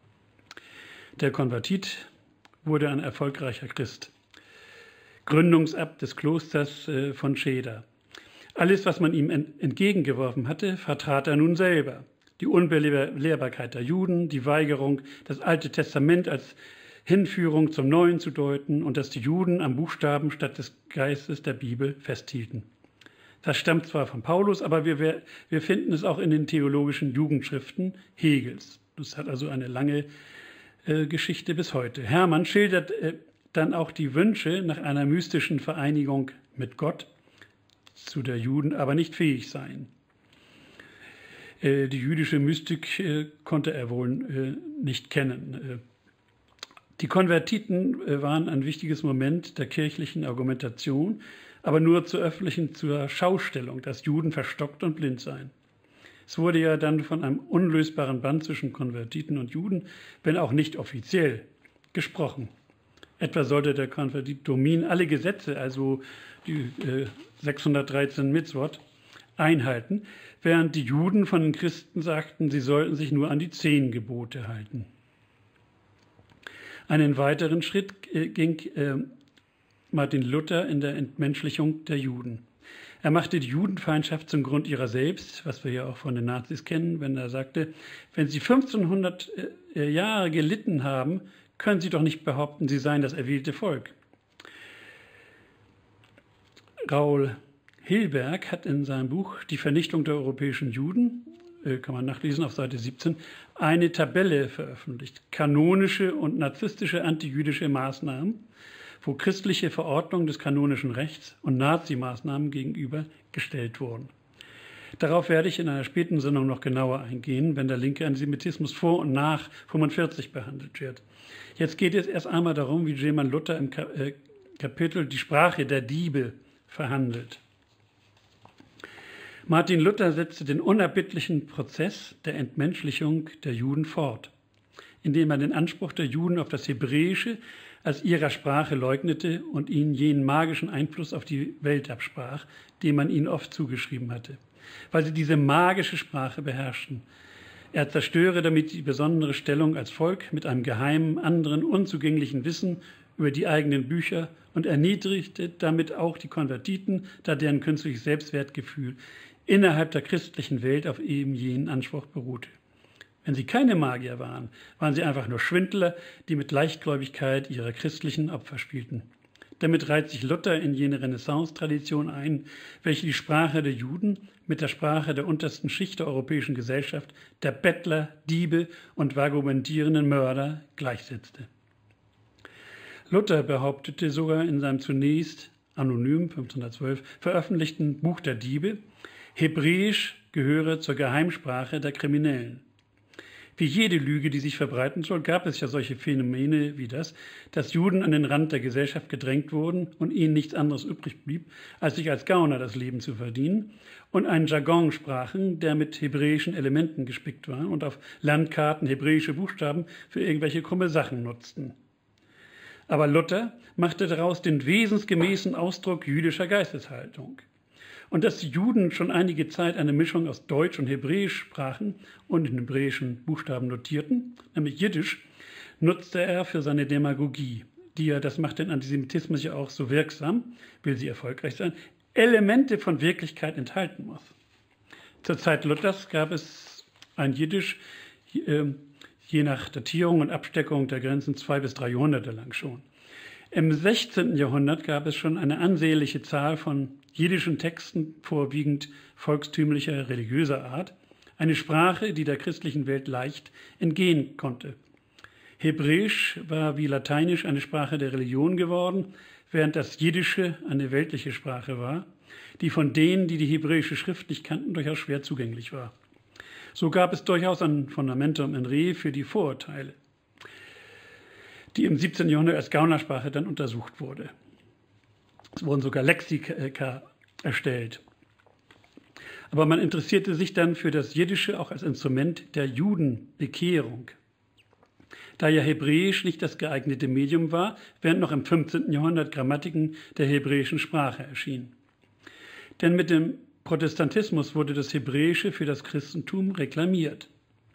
Der Konvertit wurde ein erfolgreicher Christ. Gründungsabt des Klosters von Cheda. Alles, was man ihm entgegengeworfen hatte, vertrat er nun selber. Die Unbelehrbarkeit der Juden, die Weigerung, das Alte Testament als Hinführung zum Neuen zu deuten und dass die Juden am Buchstaben statt des Geistes der Bibel festhielten. Das stammt zwar von Paulus, aber wir finden es auch in den theologischen Jugendschriften Hegels. Das hat also eine lange Geschichte bis heute. Hermann schildert dann auch die Wünsche nach einer mystischen Vereinigung mit Gott, zu der Juden aber nicht fähig seien. Die jüdische Mystik konnte er wohl nicht kennen. Die Konvertiten waren ein wichtiges Moment der kirchlichen Argumentation, aber nur zur Schaustellung, dass Juden verstockt und blind seien. Es wurde ja dann von einem unlösbaren Band zwischen Konvertiten und Juden, wenn auch nicht offiziell, gesprochen. Etwa sollte der Konvertit Domin alle Gesetze, also die 613 Mitzvot, einhalten, während die Juden von den Christen sagten, sie sollten sich nur an die 10 Gebote halten. Einen weiteren Schritt ging Martin Luther in der Entmenschlichung der Juden. Er machte die Judenfeindschaft zum Grund ihrer selbst, was wir ja auch von den Nazis kennen, wenn er sagte, wenn sie 1500 Jahre gelitten haben, können sie doch nicht behaupten, sie seien das erwählte Volk. Raul Hilberg hat in seinem Buch Die Vernichtung der europäischen Juden, kann man nachlesen auf Seite 17, eine Tabelle veröffentlicht, kanonische und narzisstische antijüdische Maßnahmen, wo christliche Verordnungen des kanonischen Rechts und Nazi-Maßnahmen gegenüber gestellt wurden. Darauf werde ich in einer späten Sendung noch genauer eingehen, wenn der linke Antisemitismus vor und nach 45 behandelt wird. Jetzt geht es erst einmal darum, wie Gilman Luther im Kapitel Die Sprache der Diebe verhandelt. Martin Luther setzte den unerbittlichen Prozess der Entmenschlichung der Juden fort, indem er den Anspruch der Juden auf das Hebräische als ihrer Sprache leugnete und ihnen jenen magischen Einfluss auf die Welt absprach, den man ihnen oft zugeschrieben hatte, weil sie diese magische Sprache beherrschten. Er zerstöre damit die besondere Stellung als Volk mit einem geheimen, anderen, unzugänglichen Wissen über die eigenen Bücher und erniedrigte damit auch die Konvertiten, da deren künstliches Selbstwertgefühl innerhalb der christlichen Welt auf eben jenen Anspruch beruhte. Wenn sie keine Magier waren, waren sie einfach nur Schwindler, die mit Leichtgläubigkeit ihre christlichen Opfer spielten. Damit reiht sich Luther in jene Renaissance-Tradition ein, welche die Sprache der Juden mit der Sprache der untersten Schicht der europäischen Gesellschaft, der Bettler, Diebe und vagabundierenden Mörder gleichsetzte. Luther behauptete sogar in seinem zunächst anonym 1512 veröffentlichten Buch der Diebe, Hebräisch gehöre zur Geheimsprache der Kriminellen. Wie jede Lüge, die sich verbreiten soll, gab es ja solche Phänomene wie das, dass Juden an den Rand der Gesellschaft gedrängt wurden und ihnen nichts anderes übrig blieb, als sich als Gauner das Leben zu verdienen und einen Jargon sprachen, der mit hebräischen Elementen gespickt war und auf Landkarten hebräische Buchstaben für irgendwelche krumme Sachen nutzten. Aber Luther machte daraus den wesensgemäßen Ausdruck jüdischer Geisteshaltung. Und dass die Juden schon einige Zeit eine Mischung aus Deutsch und Hebräisch sprachen und in hebräischen Buchstaben notierten, nämlich Jiddisch, nutzte er für seine Demagogie, die er, das macht den Antisemitismus ja auch so wirksam, will sie erfolgreich sein, Elemente von Wirklichkeit enthalten muss. Zur Zeit Luthers gab es ein Jiddisch, je nach Datierung und Absteckung der Grenzen 200 bis 300 Jahrhunderte lang schon. Im 16. Jahrhundert gab es schon eine ansehnliche Zahl von jiddischen Texten, vorwiegend volkstümlicher, religiöser Art, eine Sprache, die der christlichen Welt leicht entgehen konnte. Hebräisch war wie Lateinisch eine Sprache der Religion geworden, während das Jiddische eine weltliche Sprache war, die von denen, die die hebräische Schrift nicht kannten, durchaus schwer zugänglich war. So gab es durchaus ein Fundamentum in re für die Vorurteile, die im 17. Jahrhundert als Gaunersprache dann untersucht wurde. Es wurden sogar Lexika erstellt. Aber man interessierte sich dann für das Jiddische auch als Instrument der Judenbekehrung. Da ja Hebräisch nicht das geeignete Medium war, während noch im 15. Jahrhundert Grammatiken der hebräischen Sprache erschienen. Denn mit dem Protestantismus wurde das Hebräische für das Christentum reklamiert.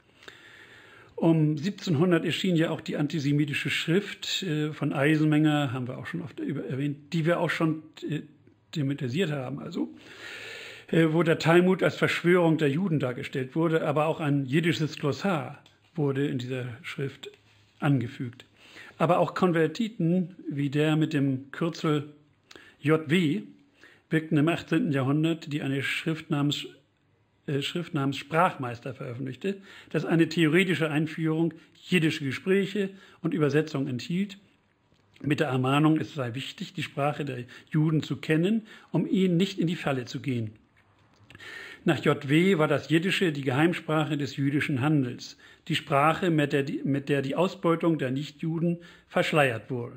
Um 1700 erschien ja auch die antisemitische Schrift von Eisenmenger, haben wir auch schon oft erwähnt, die wir auch schon thematisiert haben, also, wo der Talmud als Verschwörung der Juden dargestellt wurde, aber auch ein jiddisches Glossar wurde in dieser Schrift angefügt. Aber auch Konvertiten wie der mit dem Kürzel JW wirkten im 18. Jahrhundert, die eine Schrift namens Sprachmeister veröffentlichte, das eine theoretische Einführung jiddische Gespräche und Übersetzung enthielt, mit der Ermahnung, es sei wichtig, die Sprache der Juden zu kennen, um ihnen nicht in die Falle zu gehen. Nach JW war das Jiddische die Geheimsprache des jüdischen Handels, die Sprache, mit der die Ausbeutung der Nichtjuden verschleiert wurde.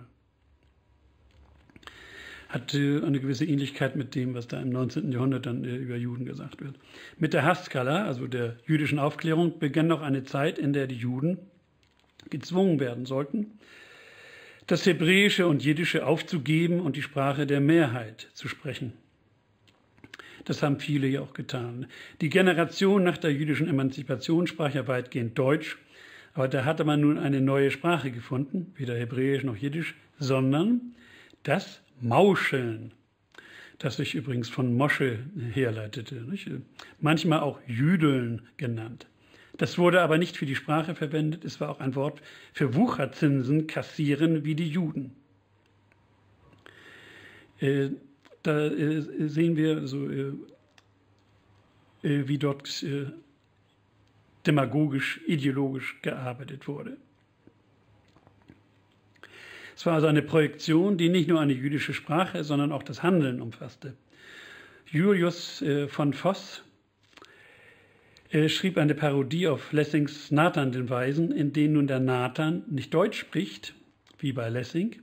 Hat eine gewisse Ähnlichkeit mit dem, was da im 19. Jahrhundert dann über Juden gesagt wird. Mit der Haskalah, also der jüdischen Aufklärung, begann noch eine Zeit, in der die Juden gezwungen werden sollten, das Hebräische und Jiddische aufzugeben und die Sprache der Mehrheit zu sprechen. Das haben viele ja auch getan. Die Generation nach der jüdischen Emanzipation sprach ja weitgehend Deutsch, aber da hatte man nun eine neue Sprache gefunden, weder Hebräisch noch Jiddisch, sondern das Mauscheln, das sich übrigens von Mosche herleitete, nicht? Manchmal auch Jüdeln genannt. Das wurde aber nicht für die Sprache verwendet, es war auch ein Wort für Wucherzinsen kassieren wie die Juden. Da sehen wir, so, wie dort demagogisch, ideologisch gearbeitet wurde. Es war also eine Projektion, die nicht nur eine jüdische Sprache, sondern auch das Handeln umfasste. Julius von Voss schrieb eine Parodie auf Lessings Nathan den Weisen, in dem nun der Nathan nicht Deutsch spricht, wie bei Lessing,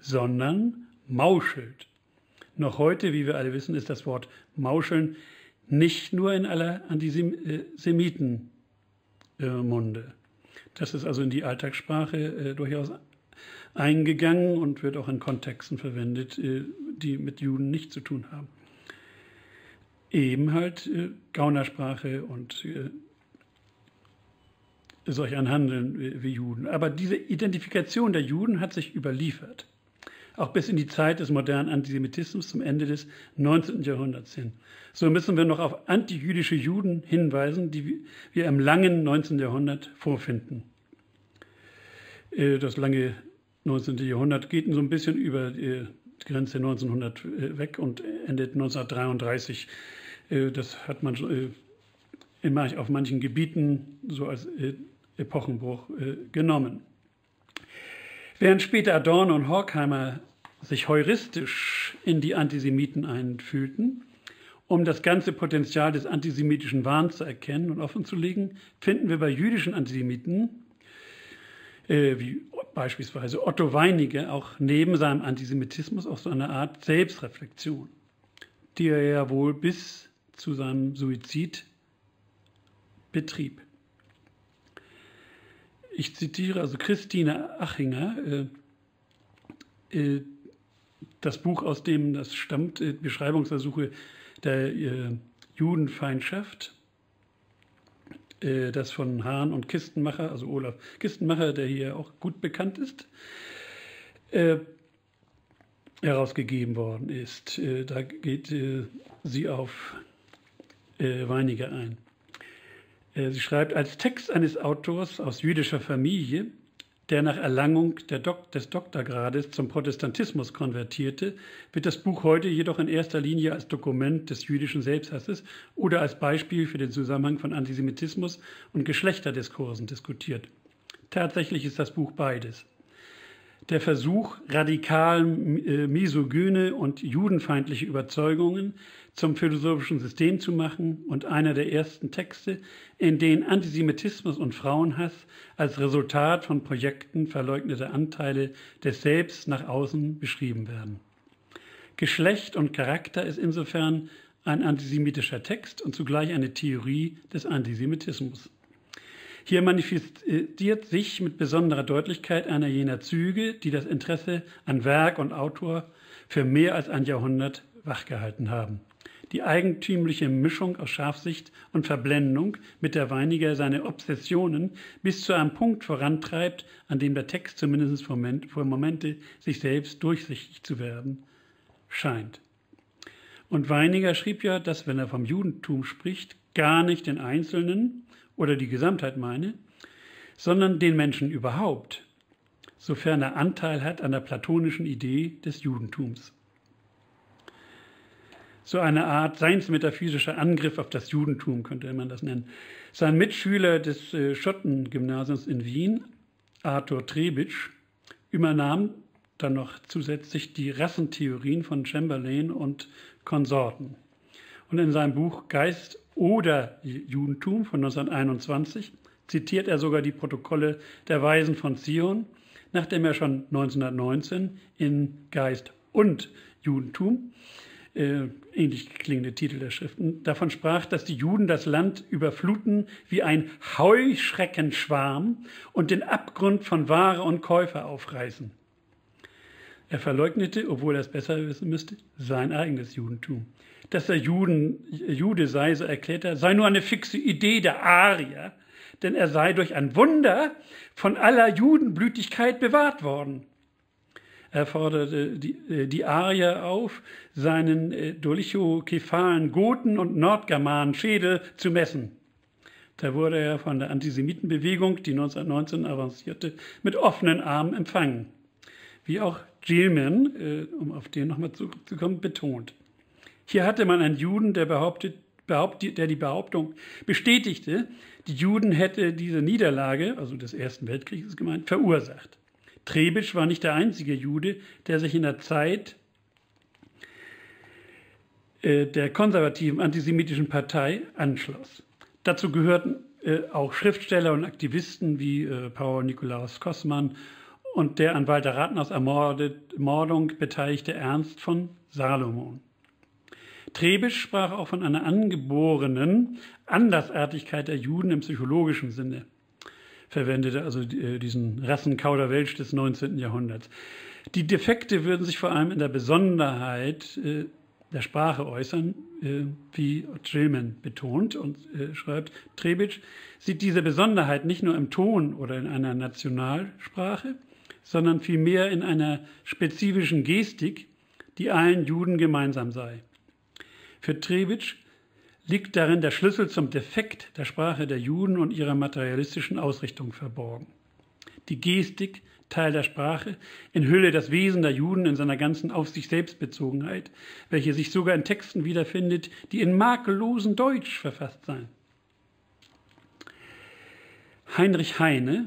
sondern mauschelt. Noch heute, wie wir alle wissen, ist das Wort Mauscheln nicht nur in aller Antisemitenmunde. Das ist also in die Alltagssprache durchaus eingegangen und wird auch in Kontexten verwendet, die mit Juden nichts zu tun haben. Eben halt Gaunersprache und solch ein Handeln wie Juden. Aber diese Identifikation der Juden hat sich überliefert, auch bis in die Zeit des modernen Antisemitismus zum Ende des 19. Jahrhunderts hin. So müssen wir noch auf antijüdische Juden hinweisen, die wir im langen 19. Jahrhundert vorfinden. Das lange 19. Jahrhundert geht so ein bisschen über die Grenze 1900 weg und endet 1933. Das hat man auf manchen Gebieten so als Epochenbruch genommen. Während später Adorno und Horkheimer sich heuristisch in die Antisemiten einfühlten, um das ganze Potenzial des antisemitischen Wahns zu erkennen und offenzulegen, finden wir bei jüdischen Antisemiten, wie beispielsweise Otto Weiniger, auch neben seinem Antisemitismus auch so eine Art Selbstreflexion, die er ja wohl bis zu seinem Suizid betrieb. Ich zitiere also Christine Achinger, das Buch, aus dem das stammt, Beschreibungsversuche der Judenfeindschaft, das von Hahn und Kistenmacher, also Olaf Kistenmacher, der hier auch gut bekannt ist, herausgegeben worden ist. Da geht sie auf Weiniger ein. Sie schreibt, als Text eines Autors aus jüdischer Familie, der nach Erlangung des Doktorgrades zum Protestantismus konvertierte, wird das Buch heute jedoch in erster Linie als Dokument des jüdischen Selbsthasses oder als Beispiel für den Zusammenhang von Antisemitismus und Geschlechterdiskursen diskutiert. Tatsächlich ist das Buch beides. Der Versuch, radikal misogyne und judenfeindliche Überzeugungen zum philosophischen System zu machen und einer der ersten Texte, in denen Antisemitismus und Frauenhass als Resultat von Projekten verleugneter Anteile des Selbst nach außen beschrieben werden. Geschlecht und Charakter ist insofern ein antisemitischer Text und zugleich eine Theorie des Antisemitismus. Hier manifestiert sich mit besonderer Deutlichkeit einer jener Züge, die das Interesse an Werk und Autor für mehr als ein Jahrhundert wachgehalten haben. Die eigentümliche Mischung aus Scharfsicht und Verblendung, mit der Weiniger seine Obsessionen bis zu einem Punkt vorantreibt, an dem der Text zumindest für Momente sich selbst durchsichtig zu werden scheint. Und Weiniger schrieb ja, dass, wenn er vom Judentum spricht, gar nicht den Einzelnen oder die Gesamtheit meine, sondern den Menschen überhaupt, sofern er Anteil hat an der platonischen Idee des Judentums. So eine Art seinsmetaphysischer Angriff auf das Judentum, könnte man das nennen. Sein Mitschüler des Schottengymnasiums in Wien, Arthur Trebitsch, übernahm dann noch zusätzlich die Rassentheorien von Chamberlain und Konsorten. Und in seinem Buch Geist oder Judentum von 1921 zitiert er sogar die Protokolle der Weisen von Zion, nachdem er schon 1919 in Geist und Judentum, ähnlich klingende Titel der Schriften, davon sprach, dass die Juden das Land überfluten wie ein Heuschreckenschwarm und den Abgrund von Ware und Käufer aufreißen. Er verleugnete, obwohl er es besser wissen müsste, sein eigenes Judentum. Dass er Jude sei, so erklärt er, sei nur eine fixe Idee der Arier, denn er sei durch ein Wunder von aller Judenblütigkeit bewahrt worden. Er forderte die Arier auf, seinen dolichokephalen Goten und Nordgermanen Schädel zu messen. Da wurde er von der Antisemitenbewegung, die 1919 avancierte, mit offenen Armen empfangen. Wie auch Gilman, um auf den nochmal zurückzukommen, betont. Hier hatte man einen Juden, der die Behauptung bestätigte, die Juden hätte diese Niederlage, also des Ersten Weltkrieges gemeint, verursacht. Trebitsch war nicht der einzige Jude, der sich in der Zeit der konservativen antisemitischen Partei anschloss. Dazu gehörten auch Schriftsteller und Aktivisten wie Paul Nikolaus Kossmann und der an Walter Ratheners Ermordung beteiligte Ernst von Salomon. Trebisch sprach auch von einer angeborenen Andersartigkeit der Juden im psychologischen Sinne, verwendete also diesen Rassenkauderwelsch des 19. Jahrhunderts. Die Defekte würden sich vor allem in der Besonderheit der Sprache äußern, wie Gilman betont und schreibt, Trebisch sieht diese Besonderheit nicht nur im Ton oder in einer Nationalsprache, sondern vielmehr in einer spezifischen Gestik, die allen Juden gemeinsam sei. Für Trebisch liegt darin der Schlüssel zum Defekt der Sprache der Juden und ihrer materialistischen Ausrichtung verborgen. Die Gestik, Teil der Sprache, enthülle das Wesen der Juden in seiner ganzen auf sich selbst Bezogenheit, welche sich sogar in Texten wiederfindet, die in makellosem Deutsch verfasst seien. Heinrich Heine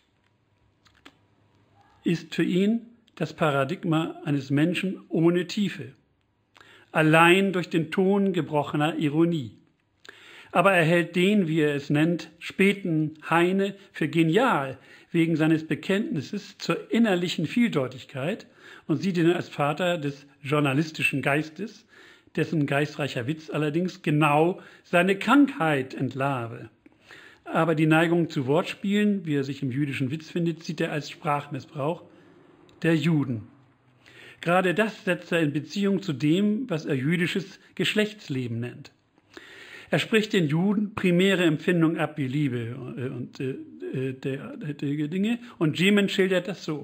ist für ihn das Paradigma eines Menschen ohne Tiefe, allein durch den Ton gebrochener Ironie. Aber er hält den, wie er es nennt, späten Heine für genial, wegen seines Bekenntnisses zur innerlichen Vieldeutigkeit und sieht ihn als Vater des journalistischen Geistes, dessen geistreicher Witz allerdings genau seine Krankheit entlarve. Aber die Neigung zu Wortspielen, wie er sich im jüdischen Witz findet, sieht er als Sprachmissbrauch der Juden. Gerade das setzt er in Beziehung zu dem, was er jüdisches Geschlechtsleben nennt. Er spricht den Juden primäre Empfindung ab, wie Liebe und der Dinge. Und Gilman schildert das so.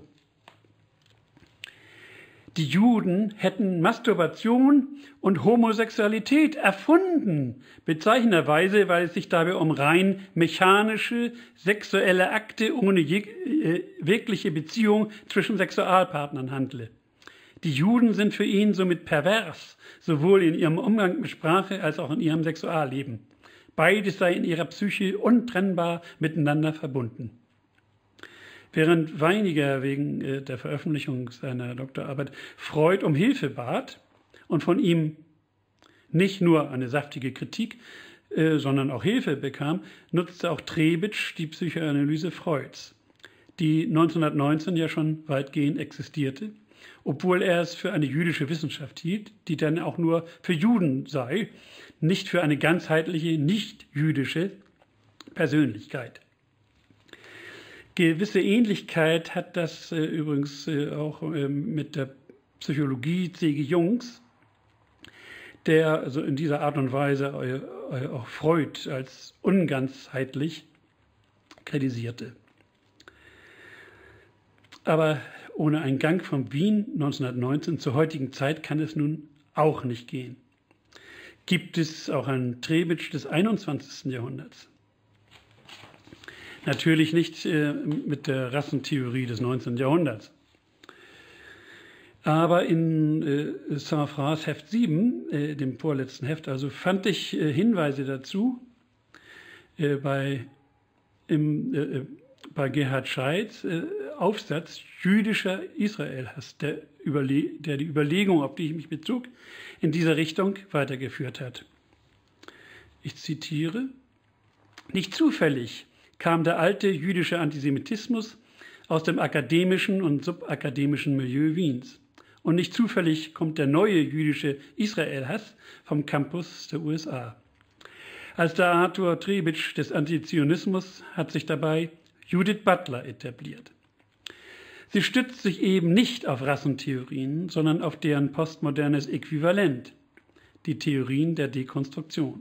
Die Juden hätten Masturbation und Homosexualität erfunden, bezeichnenderweise, weil es sich dabei um rein mechanische, sexuelle Akte ohne wirkliche Beziehung zwischen Sexualpartnern handle. Die Juden sind für ihn somit pervers, sowohl in ihrem Umgang mit Sprache als auch in ihrem Sexualleben. Beides sei in ihrer Psyche untrennbar miteinander verbunden. Während Weiniger wegen der Veröffentlichung seiner Doktorarbeit Freud um Hilfe bat und von ihm nicht nur eine saftige Kritik, sondern auch Hilfe bekam, nutzte auch Trebisch die Psychoanalyse Freuds, die 1919 ja schon weitgehend existierte, obwohl er es für eine jüdische Wissenschaft hielt, die dann auch nur für Juden sei, nicht für eine ganzheitliche, nicht-jüdische Persönlichkeit. Gewisse Ähnlichkeit hat das übrigens auch mit der Psychologie C.G. Jungs, der also in dieser Art und Weise auch Freud als unganzheitlich kritisierte. Aber ohne einen Gang von Wien 1919 zur heutigen Zeit kann es nun auch nicht gehen. Gibt es auch einen Trebisch des 21. Jahrhunderts? Natürlich nicht mit der Rassentheorie des 19. Jahrhunderts. Aber in Saint-Fraß Heft 7, dem vorletzten Heft, also fand ich Hinweise dazu bei Gerhard Scheids Aufsatz Jüdischer Israelhass, der die Überlegung, auf die ich mich bezog, in dieser Richtung weitergeführt hat. Ich zitiere: Nicht zufällig kam der alte jüdische Antisemitismus aus dem akademischen und subakademischen Milieu Wiens. Und nicht zufällig kommt der neue jüdische Israelhass vom Campus der USA. Als der Arthur Trebisch des Antizionismus hat sich dabei Judith Butler etabliert. Sie stützt sich eben nicht auf Rassentheorien, sondern auf deren postmodernes Äquivalent, die Theorien der Dekonstruktion.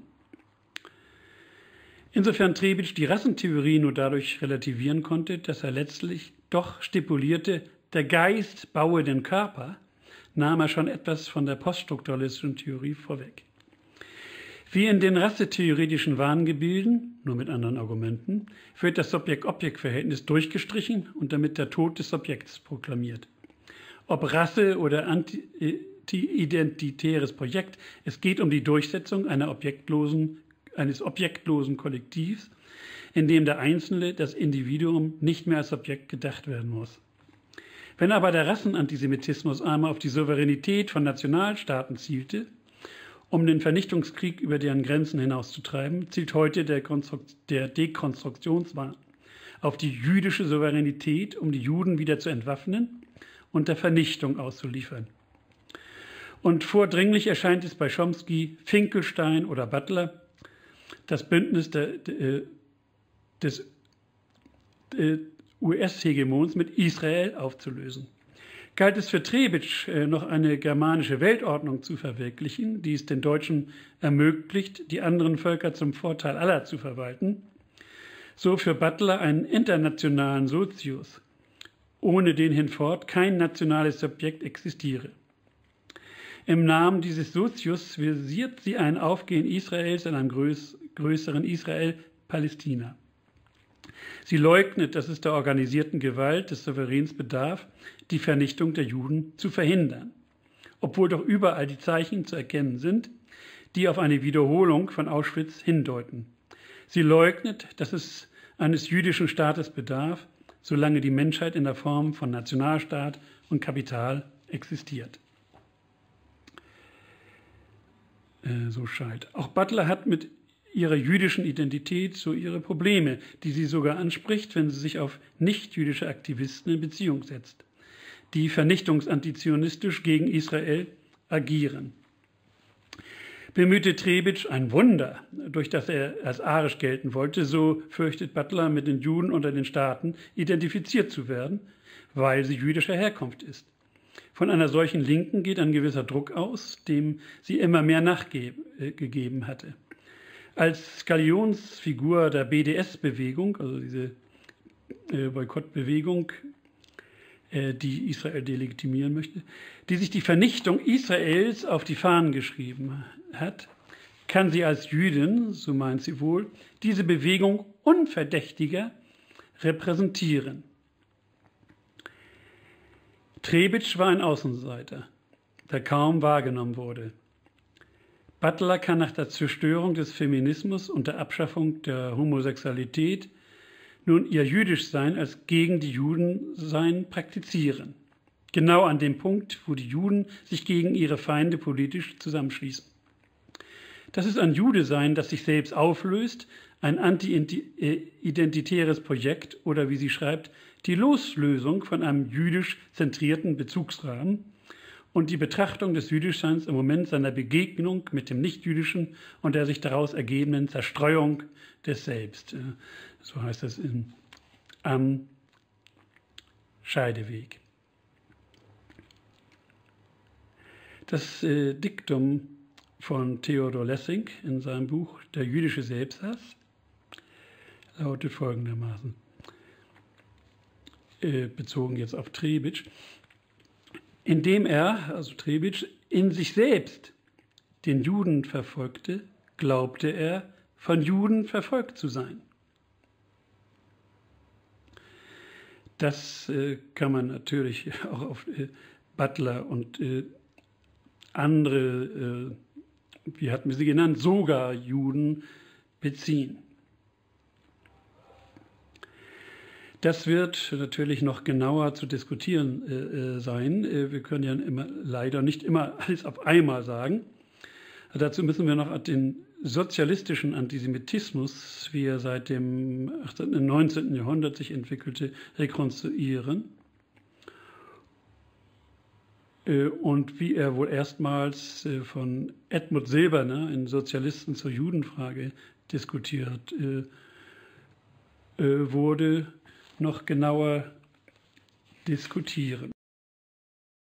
Insofern Trebisch die Rassentheorie nur dadurch relativieren konnte, dass er letztlich doch stipulierte, der Geist baue den Körper, nahm er schon etwas von der poststrukturalistischen Theorie vorweg. Wie in den rassetheoretischen Wahngebilden, nur mit anderen Argumenten, wird das Subjekt-Objekt-Verhältnis durchgestrichen und damit der Tod des Subjekts proklamiert. Ob Rasse oder anti-identitäres Projekt, es geht um die Durchsetzung eines objektlosen Kollektivs, in dem der Einzelne, das Individuum, nicht mehr als Subjekt gedacht werden muss. Wenn aber der Rassenantisemitismus einmal auf die Souveränität von Nationalstaaten zielte, um den Vernichtungskrieg über deren Grenzen hinauszutreiben, zielt heute der Dekonstruktionswahn auf die jüdische Souveränität, um die Juden wieder zu entwaffnen und der Vernichtung auszuliefern. Und vordringlich erscheint es bei Chomsky, Finkelstein oder Butler, das Bündnis des US-Hegemons mit Israel aufzulösen. Galt es für Trebitsch, noch eine germanische Weltordnung zu verwirklichen, die es den Deutschen ermöglicht, die anderen Völker zum Vorteil aller zu verwalten, so für Butler einen internationalen Sozius, ohne den hinfort kein nationales Subjekt existiere. Im Namen dieses Sozius visiert sie ein Aufgehen Israels in einem größeren Israel-Palästina. Sie leugnet, dass es der organisierten Gewalt des Souveräns bedarf, die Vernichtung der Juden zu verhindern, obwohl doch überall die Zeichen zu erkennen sind, die auf eine Wiederholung von Auschwitz hindeuten. Sie leugnet, dass es eines jüdischen Staates bedarf, solange die Menschheit in der Form von Nationalstaat und Kapital existiert. So Schalt. Auch Butler hat mit ihrer jüdischen Identität so ihre Probleme, die sie sogar anspricht, wenn sie sich auf nicht-jüdische Aktivisten in Beziehung setzt, die vernichtungsantizionistisch gegen Israel agieren. Bemühte Trebitsch ein Wunder, durch das er als arisch gelten wollte, so fürchtet Butler, mit den Juden unter den Staaten identifiziert zu werden, weil sie jüdischer Herkunft ist. Von einer solchen Linken geht ein gewisser Druck aus, dem sie immer mehr nachgegeben hatte. Als Galionsfigur der BDS-Bewegung, also diese Boykottbewegung, die Israel delegitimieren möchte, die sich die Vernichtung Israels auf die Fahnen geschrieben hat, kann sie als Jüdin, so meint sie wohl, diese Bewegung unverdächtiger repräsentieren. Trebitsch war ein Außenseiter, der kaum wahrgenommen wurde. Butler kann nach der Zerstörung des Feminismus und der Abschaffung der Homosexualität nun ihr Jüdischsein als gegen die Judensein praktizieren. Genau an dem Punkt, wo die Juden sich gegen ihre Feinde politisch zusammenschließen. Das ist ein Judesein, das sich selbst auflöst, ein anti-identitäres Projekt oder, wie sie schreibt, die Loslösung von einem jüdisch zentrierten Bezugsrahmen und die Betrachtung des Jüdischseins im Moment seiner Begegnung mit dem Nichtjüdischen und der sich daraus ergebenden Zerstreuung des Selbst. So heißt es am Scheideweg. Das Diktum von Theodor Lessing in seinem Buch Der jüdische Selbsthass lautet folgendermaßen, bezogen jetzt auf Trebitsch: Indem er, also Trebitsch, in sich selbst den Juden verfolgte, glaubte er, von Juden verfolgt zu sein. Das kann man natürlich auch auf Butler und andere, wie hatten wir sie genannt, sogar Juden beziehen. Das wird natürlich noch genauer zu diskutieren sein. Wir können ja leider nicht immer alles auf einmal sagen. Dazu müssen wir noch den sozialistischen Antisemitismus, wie er seit dem 18. und 19. Jahrhundert sich entwickelte, rekonstruieren. Und wie er wohl erstmals von Edmund Silberner in Sozialisten zur Judenfrage diskutiert wurde, noch genauer diskutieren.